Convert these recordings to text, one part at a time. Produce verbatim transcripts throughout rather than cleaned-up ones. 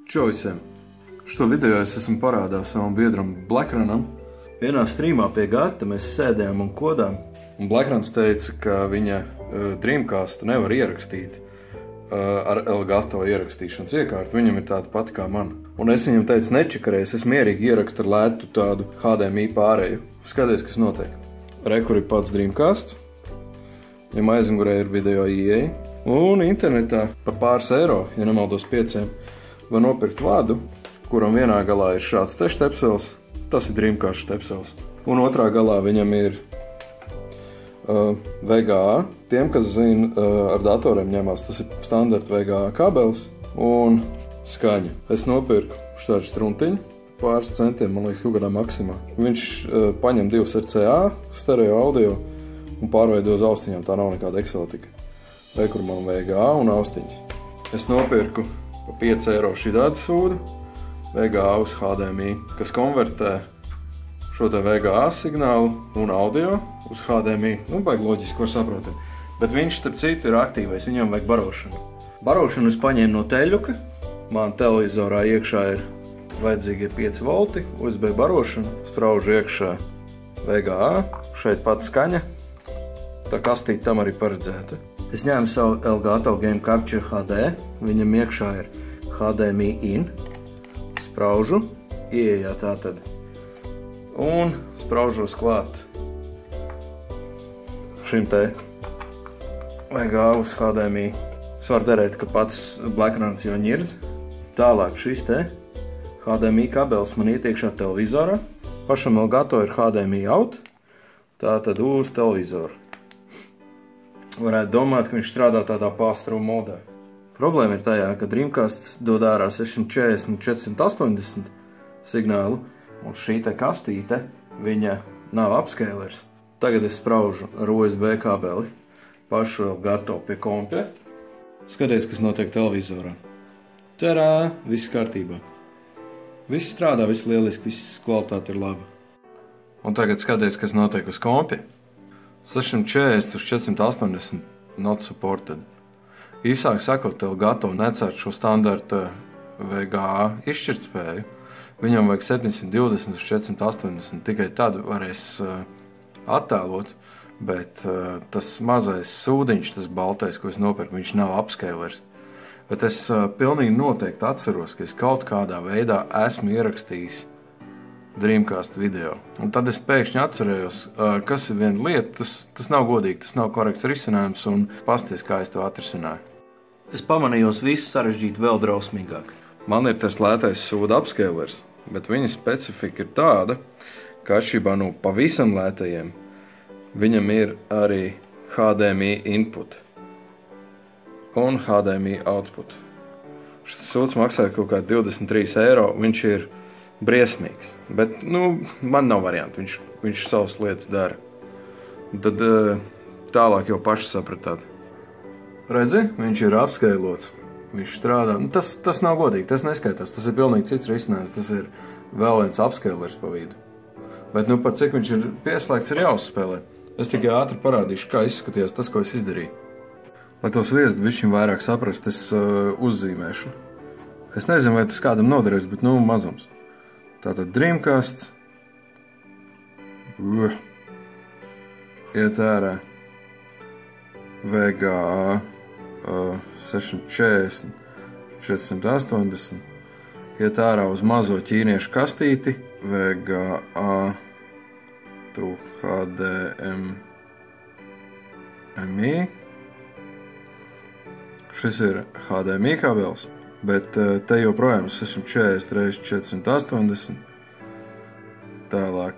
Čau visiem! Šo video es esmu parādījis savam biedram Blackranam. Vienā streamā pie gata mēs sēdējām un kodām. Un Blackrans teica, ka viņa uh, Dreamcastu nevar ierakstīt uh, ar Elgato ierakstīšanas iekārtu. Viņam ir tāda pati kā man. Un es viņam teicu, nečakarēs, es mierīgi ierakstu ar lētu tādu H D M I pārēju. Skaties, kas notiek. Re, kur ir pats Dreamcasts. Viņam aizmugurē ir video I E. Un internetā par pāris eiro, ja nemaldos pieciem, var nopirkt vadu, kuram vienā galā ir šāds te štepsels, tas ir Dreamcast štepsels. Un otrā galā viņam ir uh, V G A. Tiem, kas zina, uh, ar datoriem ņemās, tas ir standarta V G A kabelis un skaņa. Es nopirku šādu struntiņu, pāris centiem, man liekas, kaut kādā maksimā. Viņš uh, paņem divus R C A, stereo audio un pārveido uz austiņām, tā nav nekāda eksotika. Re, kur man V G A un austiņas. Es nopirku pa pieci eiro šitādu sūdu, V G A uz H D M I, kas konvertē šo te V G A signālu un audio uz H D M I. Nu, baigi loģiski, var saprotam. Bet viņš, starp citu, ir aktīvais, viņam vajag barošanu. Barošanu es paņēmu no teļuka. Man televizorā iekšā ir vajadzīgi pieci volti, U S B barošana. Spraužu iekšā V G A, šeit pat skaņa. Tā kastīte tam arī paredzēta. Es ņēmu savu Elgato Game Capture H D, viņam iekšā ir H D M I in, spraužu, ieejā tātad, un spraužos klāt šim te V G A uz H D M I. Es varu derēt, ka pats Blackrans jau ņirdz. Tālāk šis te H D M I kabelis man iet iekšā televizorā. Pašam Elgato ir H D M I out, tātad uz televizoru. Varētu domāt, ka viņš strādā tādā pārstrumu modē. Problēma ir tajā, ka Dreamcast dod ārā sešsimt četrdesmit un četrsimt astoņdesmit signālu, un šī te kastīte, viņa nav upscalers. Tagad es spraužu ar U S B kabeli pašu Elgato pie kompja. Skaties, kas notiek televizorā. Tarā, viss kārtībā. Viss strādā, viss lieliski, viss kvalitāte ir laba. Un tagad skaties, kas notiek uz kompja. sešsimt četrdesmit uz četrsimt astoņdesmit not supported. Īsāk sakot, Elgato necērt šo standarta V G A izšķirtspēju. Viņam vajag septiņsimt divdesmit uz četrsimt astoņdesmit, tikai tad varēs uh, attēlot, bet uh, tas mazais sūdiņš, tas baltais, ko es nopirku, viņš nav upscalers. Bet es uh, pilnīgi noteikti atceros, ka es kaut kādā veidā esmu ierakstījis Dreamcast video. Un tad es pēkšņi atcerējos, kas ir viena lieta, tas, tas nav godīgi, tas nav korekts risinājums, un pasties, kā es to atrisināju. Es pamanījos visu sarežģīt vēl drausmīgāk. Man ir tas lētais sūda upscalers, bet viņa specifika ir tāda, ka atšķirībā no pavisam lētajiem, viņam ir arī H D M I input un H D M I output. Šis sūds maksā kaut kā divdesmit trīs eiro, viņš ir briesmīgs, bet, nu, man nav variantu, viņš, viņš savas lietas dara. Tad tālāk jau paši sapratāt. Redzi, viņš ir upscalots, viņš strādā, nu, tas, tas nav godīgi, tas neskaitās, tas ir pilnīgi cits risinājums, tas ir vēl viens upscalers pa vidu. Bet, nu, par cik viņš ir pieslēgts, ir jāuzspēlē. Es tikai ātri parādīšu, kā izskatījās tas, ko es izdarīju. Lai tos viesti bišķiņ vairāk saprast, es uh, uzzīmēšu. Es nezinu, vai tas kādam noderēs, bet, nu, mazums. Tātad Dreamcasts uh, iet ārā V G A uh, sešsimt četrdesmit, četrsimt astoņdesmit, iet ārā uz mazo ķīniešu kastīti V G A to H D M I. Šis ir H D M I kabelis. Bet te joprojām sešsimt četrdesmit reiz četrsimt astoņdesmit. Tālāk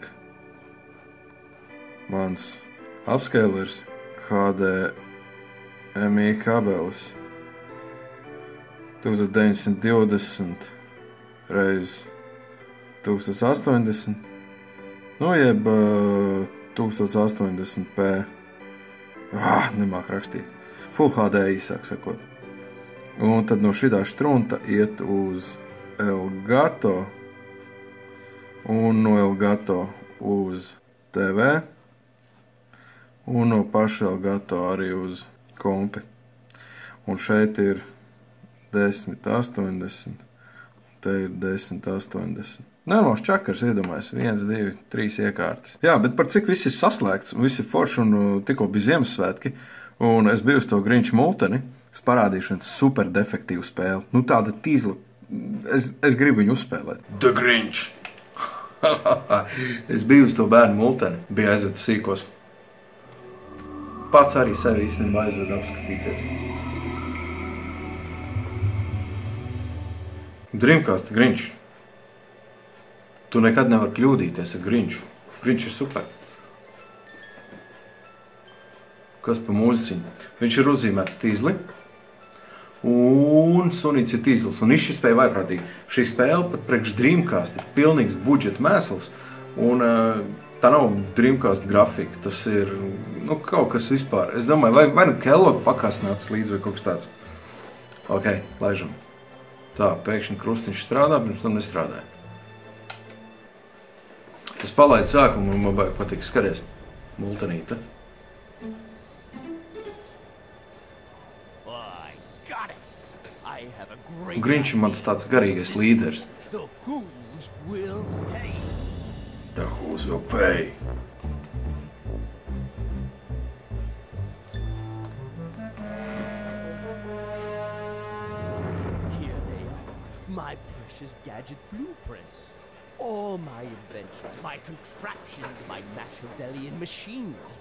mans upscalers H D M I kabelis tūkstoš deviņsimt divdesmit reiz tūkstoš astoņdesmit. Nu, jeb tūkstoš astoņdesmit p. Ah, nemāk rakstīt. Full H D īsāk sakot. Un tad no šitā štrunta iet uz Elgato un no Elgato uz T V un no paša Elgato arī uz kompi. Un šeit ir desmit astoņdesmit Te ir desmit, astoņdesmit. Normāls čakars, iedomājies, viens, divi, trīs iekārtas. Jā, bet par cik viss ir saslēgts, un viss ir forši, un tikko bija Ziemassvētki, un es biju uz to Grinču multeni, es parādīšu viens super defektīvu spēli. Nu, tāda tīzla, es, es gribu viņu uzspēlēt. The Grinch! Es biju uz to bērnu multeni, biju aizvedu sīkos. Pats arī sevi īstenībā aizvedu apskatīties. Dreamcast Grinch. Tu nekad nevar kļūdīties ar Grinču. Grinč ir super. Kas pa mūziķiņu? Viņš ir uzzīmēts tīzli. Un sunīts ir tīzlis. Un viņš spēja vaiprātīgi. Šī spēle pat priekš Dreamcast ir pilnīgs budžeta mēsls. Un tā nav Dreamcast grafika. Tas ir, nu, kaut kas vispār. Es domāju, vai, vai nu Kellogg pakās nācis līdz vai kaut kas tāds. Ok, laižam. Tā, pēkšņi krustiņš strādā, pirms tam nestrādāja. Es palaidu sākumu un man baigi patīk skaties. Multenīte. Grinč ir mans tāds garīgais līderis. The Who's will pay. The Who's will pay. My precious gadget blueprints. All my inventions, my contraptions, my Machiavellian machines.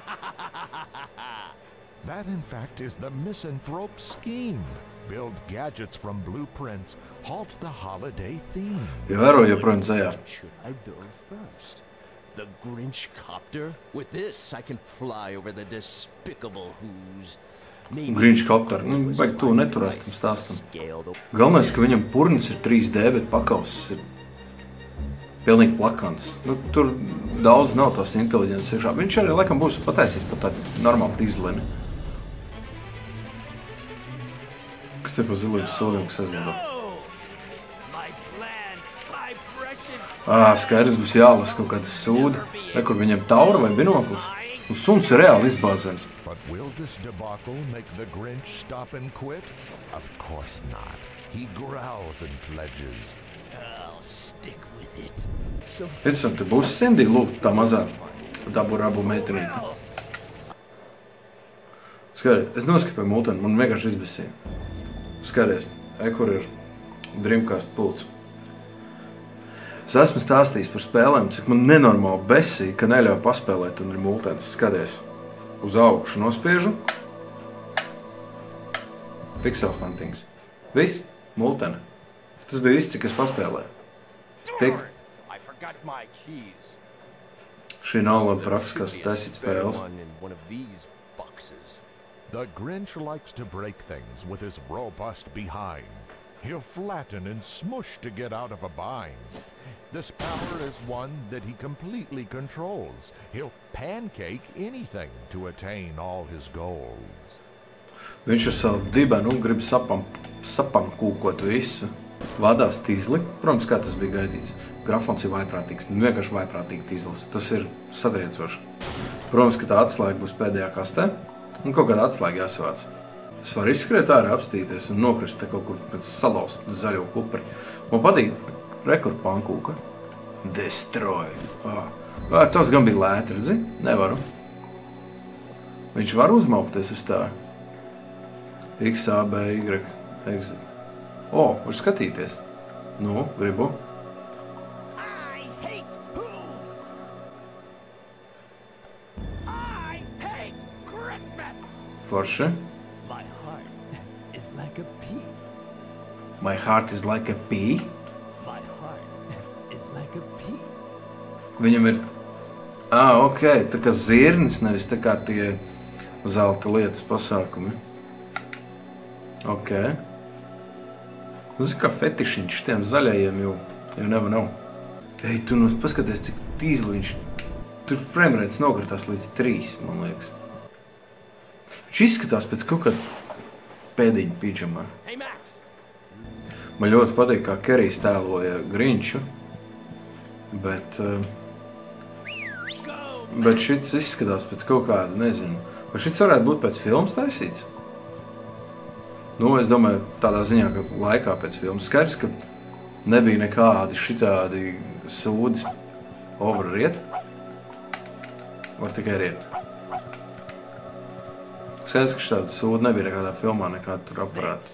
That, in fact, is the misanthrope scheme. Build gadgets from blueprints, halt the holiday theme. What should I build first? The Grinch copter? With this, I can fly over the despicable Who's. Grinch copter. Nu, vajag to neturās tam stāstam. Galvenais, ka viņam purnis ir trīs D, bet pakausis ir pilnīgi plakants. Nu, tur daudz nav tās inteliģences iekšā. Viņš arī, laikam, būs pataisīts pat tādu normālu tīzleni. Kas te pa zilību solījumu, kas aizlido? Ā, skaidrs būs jālas kaut kādas sūda. Vai kur viņam taura vai binoklis? Un suns ir reāli izbāzens. But will this debacle make the Grinch stop and quit? Of course not. He growls and pledges. I'll stick with it. So Interesam, te būs Cindy, lūk, tā mazā daburabu meitenīte. Skaties, es noskipēju multeni, man vienkārši izbesīja. Skaties, e, kur ir Dreamcast pults. Es esmu stāstījis par spēlēm, cik man nenormāli besīja, ka neļauj paspēlēt un ir multens. Skaties, uz augšu nospiežu. Pixel huntings. Viss, multene. Tas bija viss, cik es paspēlēju. Tik. Šī nav laba praksa, kas taisīt spēles. The Grinch likes to break things with his robust behind. He'll flatten and smush to get out of a bind. This power is one that he completely controls. He'll pancake anything to attain all his goals. Viņš ar savu dibenu grib sapam, sapankūkot visu. Vadās tīzli. Protams, kā tas bija gaidīts. Grafons ir vaiprātīgs. Vienkārši vaiprātīgi tīzlis. Tas ir satriecoši. Protams, ka tā atslēga būs pēdējā kastē. Un kaut kāda atslēga jāsavāc. Es varu izskriet ārā, apstīties un nokrist te kaut kur pēc salauzt zaļo kupri. Man patīk rekord pankūka. Destroy. Ah. Ah, tas gan bija lēti, redzi? Nevaru. Viņš var uzmaukties uz tā. X, A, B, Y, exit. O, var skatīties. Nu, gribu. Forši. My heart is like a pea. My heart is like a pea. My heart is like a pea. Viņam ir... Ā, ok, tā kā zirnis, nevis tā kā tie zelta lietas pasākumi. Ok. Tas ir kā fetišiņš tiem zaļajiem jau, jau nevar nav. Ej, tu nu paskaties, cik tīzli viņš... Tur framerēts nokritās līdz trīs, man liekas. Viņš izskatās pēc kaut kāda pēdiņa pidžamā. Hey, Max. Man ļoti patīk, kā Kerijs tēloja Grinču, bet, bet šits izskatās pēc kaut kāda, nezinu, vai šits varētu būt pēc filmas taisīts? Nu, es domāju, tādā ziņā, ka laikā pēc filmas skaidrs, ka nebija nekādi šitādi sūdzi over riet. Var tikai riet. Skaidrs, ka šitādi sūdi nebija nekādā filmā, nekāda tur aparāta.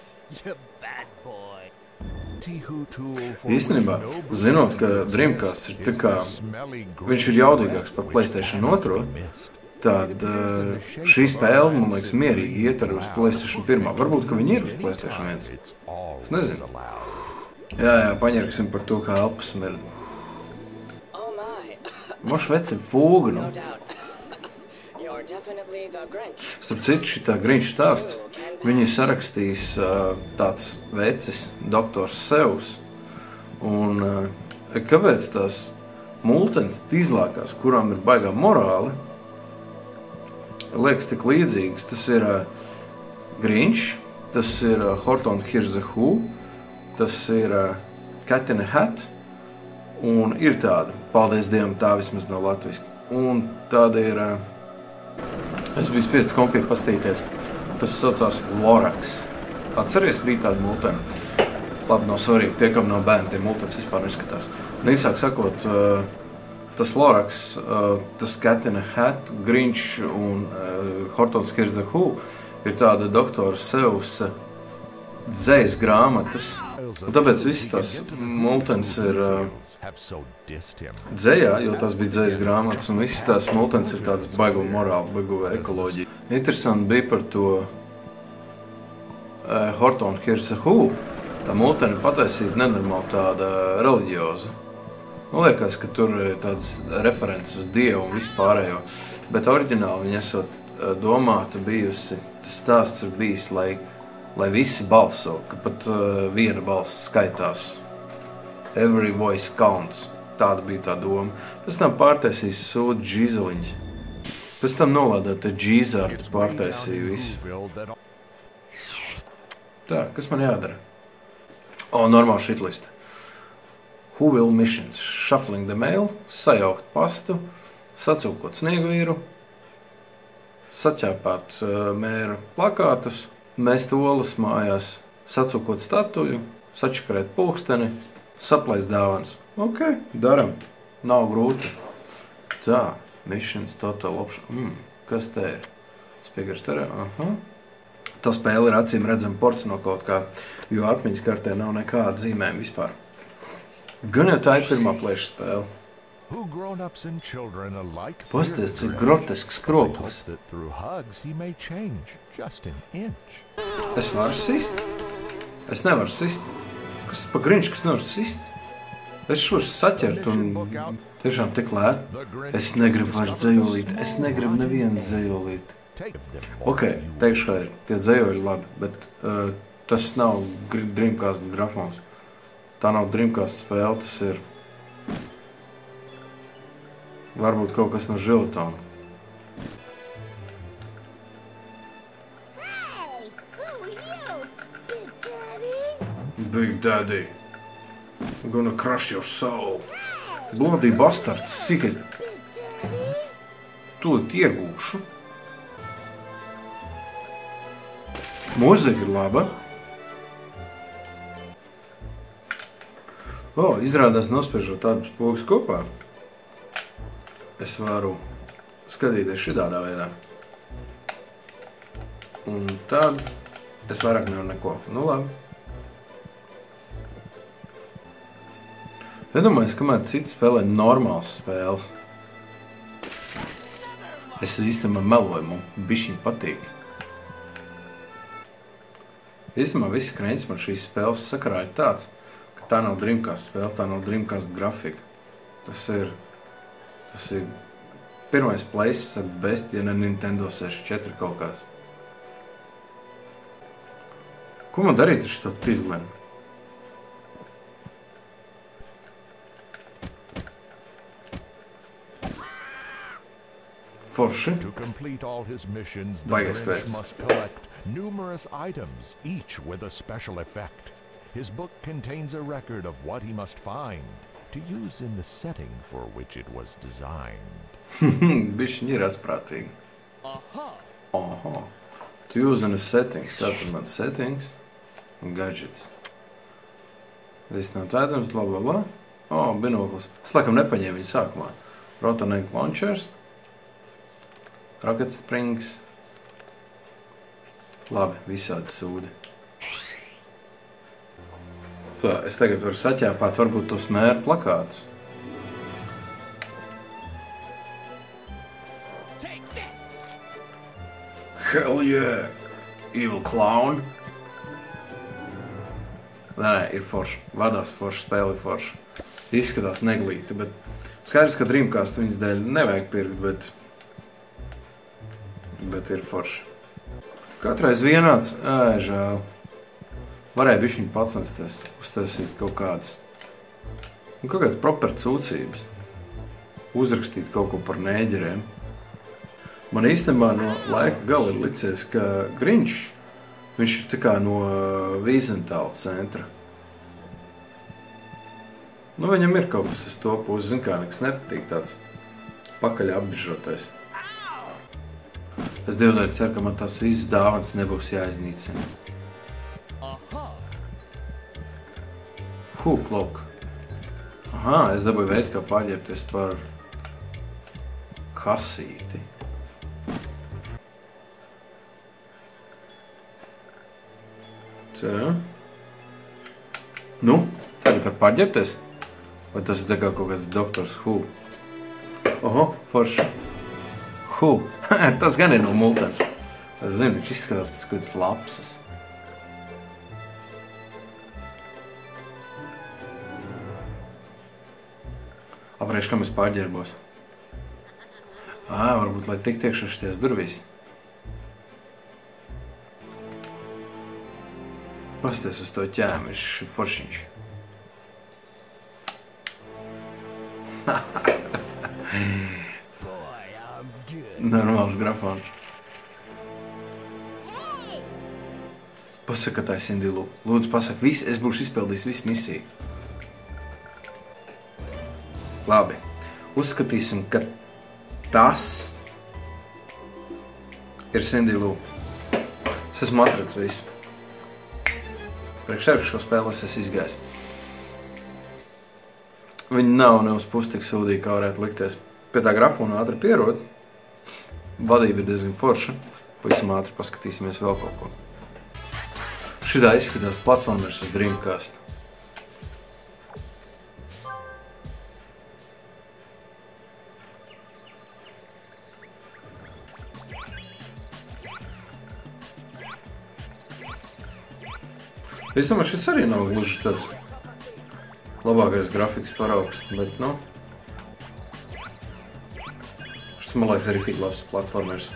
Īstenībā, zinot, ka Dreamcast ir tā kā, viņš ir jaudīgāks par PlayStation otro, tad šī spēle, man liekas, mierīgi iet arī uz PlayStation pirmā. Varbūt, ka viņi ir uz PlayStation viens. Es nezinu. Jā, jā, paņerksim par to, kā elpa smirda. Moš veci fūga, nu. Starp citu, šitā Grinch stāsts, viņi sarakstīs uh, tāds vecis, doktors Sevs. Un uh, kāpēc tās multens tīzlākās, kurām ir baigā morāli, liekas tik līdzīgas? Tas ir uh, Grinch, tas ir uh, Horton Hears a Who, tas ir uh, Cat in a Hat, un ir tāda, paldies Dievam, tā vismaz nav latviski. Un tāda ir, uh, es biju spiests kompiju pastīties, tas saucās Lorax. Atceries, bija tāda multena. Labi, nav svarīgi, tie, kam nav bērni, tie multens vispār neskatās. Nīsāk sakot, uh, tas Lorax, uh, tas Cat in a Hat, Grinch un uh, Horton Hears a Who ir tāda doktora Sevs dzejas grāmatas. Un tāpēc viss tas multens ir uh, dzejā, jo tas bija dzejas grāmatas, un viss tās multens ir tāds baigo morāli, baigo ekoloģija. Interesanti bija par to uh, Horton Hears a Who. Tā multena pataisīta nenormāli tāda reliģioza. Man liekas, ka tur ir tāds references uz Dievu un vispārējo, bet oriģināli viņa esot uh, domāta bijusi, tas stāsts ir bijis, lai lai visi balso, ka pat uh, viena balss skaitās. Every voice counts. Tāda bija tā doma. Pēc tam pārtaisīs sūdu džīzeliņas. Pēc tam nolādāt te džīzārtu pārtaisīju visu. Tā, kas man jādara? O, normāli šitlista. Who will missions? Shuffling the mail, sajaukt pastu, sacūkot sniegvīru, saķēpāt uh, mēra plakātus, mest olas mājās, sacukot statuju, sačakarēt pulksteni, saplaist dāvanas. Ok, daram. Nav grūti. Tā, missions total option. Mm, kas te ir? Spiegars terē. Aha. Tā spēle ir acīm redzama ports no kaut kā, jo atmiņas kartē nav nekāda zīmējuma vispār. Gan jau tā ir pirmā plēša spēle. Pasties, cik grotesks kroplis. Es varu sist? Es nevaru sist. Kas pa Grinch, kas nevar sist? Es šos saķert un tiešām tik lēt. Es negribu vairs dzejolīt. Es negribu nevienu dzejolīt. Ok, teikšu, ka ir. Tie dzejoļi labi, bet uh, tas nav Dreamcast grafons. Tā nav Dreamcast spēle, tas ir varbūt kaut kas no Žiltona. Big Daddy. I'm gonna crush your soul. Bloody bastard, sīkai. Tūlīt iegūšu. Mūzika ir laba. O, izrādās nospiežot tādus pogas kopā. Es varu skatīties šitādā veidā. Un tad es vairāk nevaru neko. Nu labi. Nedomāju, kamēr citi spēlē normāls spēles. Es īstenībā meloju, man bišķiņ patīk. Īstenībā viss kreņķis man šīs spēles sakarā ir tāds, ka tā nav Dreamcast spēle, tā nav Dreamcast grafika. Tas ir Tas ir pirmais places at best, ja ne Nintendo sešdesmit četri kaut kāds. Ko man darīt ar šito pizlenu? Forši. Baigais pēc. Numerous items, each with a special effect. His book contains a record of what he must find to use in the setting for which it was designed. Bišķiņi ir asprātīgi. Aha. Aha. To use in the settings. Tātad man settings un gadgets. Risināt ēdams, bla bla bla. O, binoklis. Es laikam nepaņēmu viņu sākumā. Rotaneg launchers. Rocket springs. Labi, visādi sūdi. So, es tagad varu saķēpāt varbūt tos mēru plakātus. Hell yeah! Evil clown! Nē, ir forši. Vadās forši, spēli forši. Izskatās neglīti, bet skaidrs, ka Dreamcast viņas dēļ nevajag pirkt, bet bet ir forši. Katreiz vienāds, ē, žēl. Varēja bišķiņ pacensties, uztaisīt kaut kādas, nu, kaut kādas proper cūcības. Uzrakstīt kaut ko par nēģeriem. Man īstenībā no laika gala ir licies, ka Grinch, viņš ir tā kā no Wiesenthal centra. Nu, viņam ir kaut kas uz to pusi, zin kā, nekas nepatīk tāds pakaļ apbižotais. Es dievdēļ ceru, ka man tās visas dāvanas nebūs jāiznīcina. Hūk, lūk. Aha, es dabūju veidu, kā pārģērbties par kasīti. Tā. Nu, tagad var pārģērbties? Vai tas ir tā kā kaut kāds doktors Who? Oho, forši. Who? Tas gan ir no Multens. Es zinu, viņš izskatās pēc kādas lapsas. Aprēš, kam es pārģērbos. Ā, varbūt, lai tik tiekšu šities durvīs. Pasties uz to ķēmi, viņš ir foršiņš. Normāls grafons. Pasaka tā, Cindy Lou. Lūdzu, pasaka, vis, es būšu izpildījis visu misiju. Labi. Uzskatīsim, ka tas ir Cindy Lou. Es esmu atradis visu. Priekš tev šo spēli es esmu izgājis. Viņi nav ne uz pusi tik sūdīgi, kā varētu likties. Pie tā grafona ātri pierod. Vadība ir diezgan forša. Pavisam ātri paskatīsimies vēl kaut ko. Šitā izskatās platformers uz Dreamcast. Es domāju, šis arī nav gluži tāds labākais grafikas paraugs, bet, nu, šis, man liekas, arī tik labs platformers.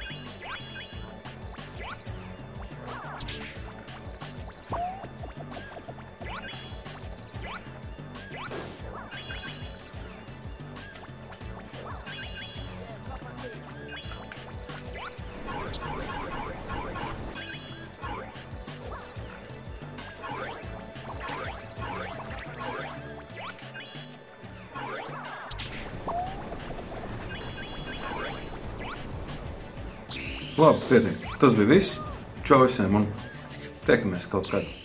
Labi, pietiek. Tas bija viss. Čau visiem un tiekamies kaut kad.